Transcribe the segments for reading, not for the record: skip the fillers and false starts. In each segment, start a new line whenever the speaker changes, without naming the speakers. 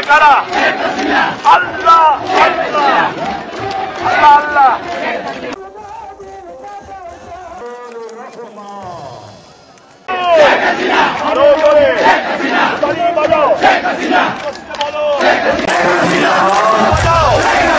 কারা? আল্লাহ আল্লাহ আল্লাহ আল্লাহ। আরো জোরে তালি বাজাও, বলো বাজাও,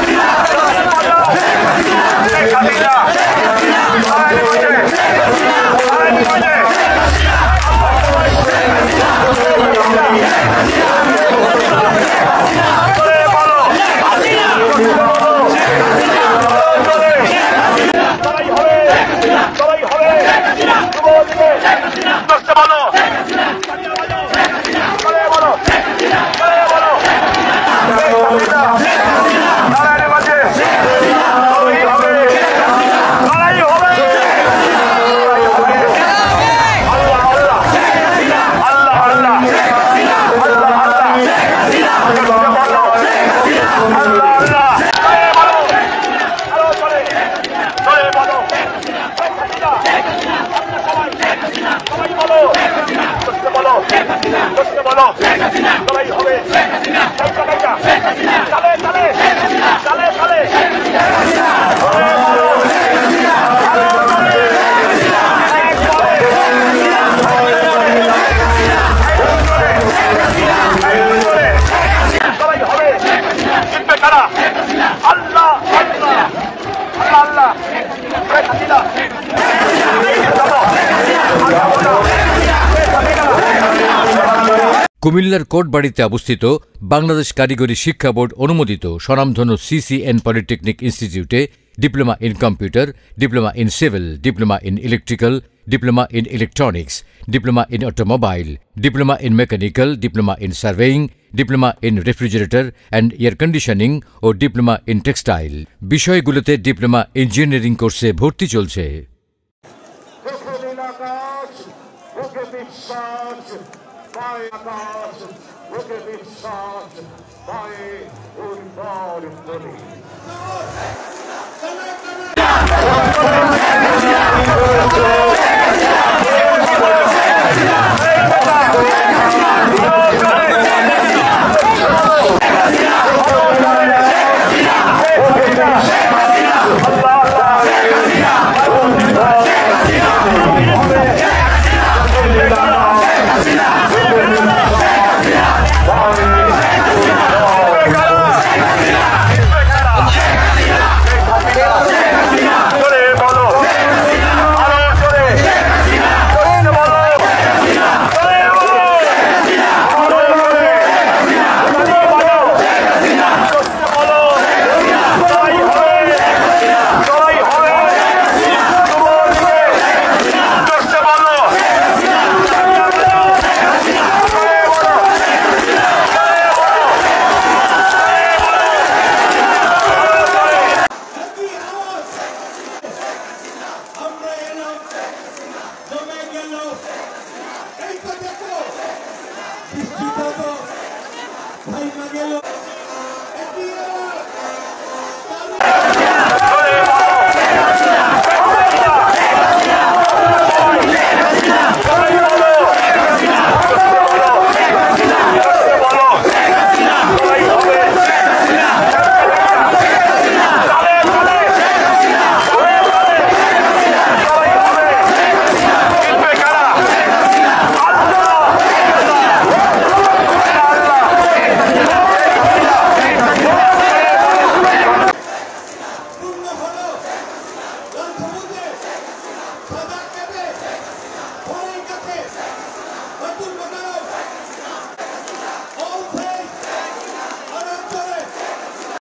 কুমিল্লার কোটবাড়িতে অবস্থিত বাংলাদেশ কারিগরি শিক্ষা বোর্ড অনুমোদিত স্বনামধন্য সিসিএন পলিটেকনিক ইনস্টিটিউটে diploma in computer, diploma in civil, diploma in electrical, diploma in electronics, diploma in automobile, diploma in mechanical, diploma in surveying, diploma in refrigerator and air conditioning ও ডিপ্লোমা ইন টেক্সটাইল বিষয়গুলোতে diploma engineering কোর্সে ভর্তি চলছে।